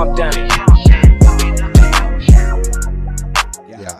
calm down. Yeah.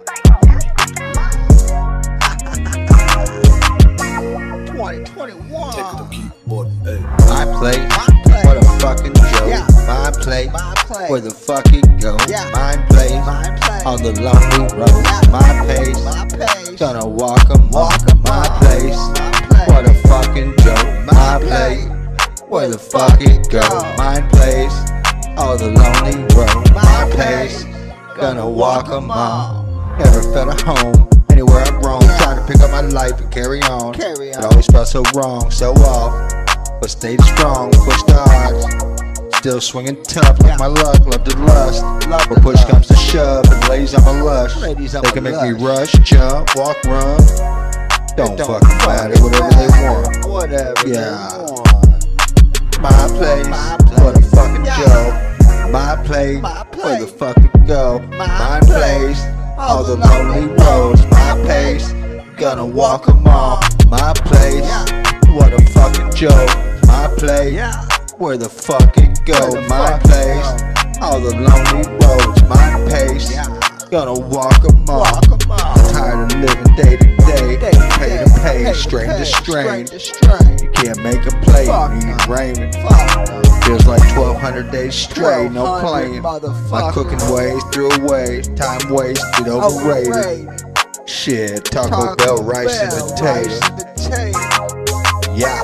2021. Take the keyboard, hey. My place, what a fucking joke. Yeah. My place, My place. where the fuck it go. Yeah. My place, My place. on the lonely road. Yeah. My pace, My pace. gonna walk 'em all. My place, what a fucking joke. My place, where the fuck it go. My place, on the lonely road. My pace, gonna walk 'em all. Never felt at home, anywhere I roam. Trying to pick up my life and carry on. But always felt so wrong, so off. But stayed strong, pushed the odds. Still swinging tough like my luck, love to lust. When push comes to shove and ladies on my lush. They can make me rush, jump, walk, run. Don't fucking matter, whatever they want. Whatever. Yeah. My place, what a fucking joke. My place, where the fuck it go. My place, all the lonely roads. My pace, gonna walk 'em all. My place, what a fucking joke. My place, where the fuck it go. My place, all the lonely roads. My pace, gonna walk 'em all. Tired of living day to day, pay to pay, strain to strain. You can't make a play, need rain. Feels like 1200 days straight, no playing. My cooking ways threw away, time wasted, overrated. Shit, Taco Bell, rice and potato. Yeah.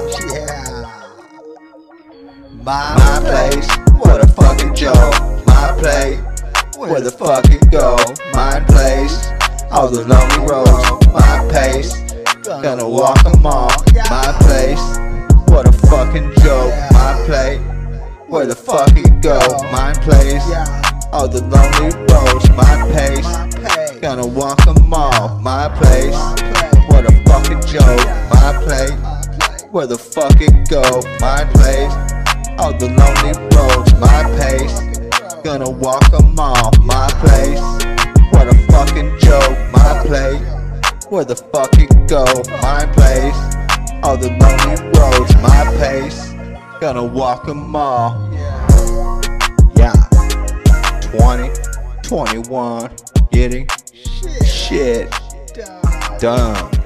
My place, what a fucking joke. My place, where the fuck it go. My place, all the lonely roads. My pace, gonna walk 'em all. My place, what a fucking joke. My place, where the fuck it go. My place, all the lonely roads. My pace, gonna walk 'em all. My place, what a fucking joke. My place, where the fuck it go. My place, all the lonely roads. My pace, gonna walk 'em all. My place, what a fucking joke. My place, where the fuck it go. My place, all the lonely roads. My pace, gonna walk 'em all. Yeah. 2021, getting shit done.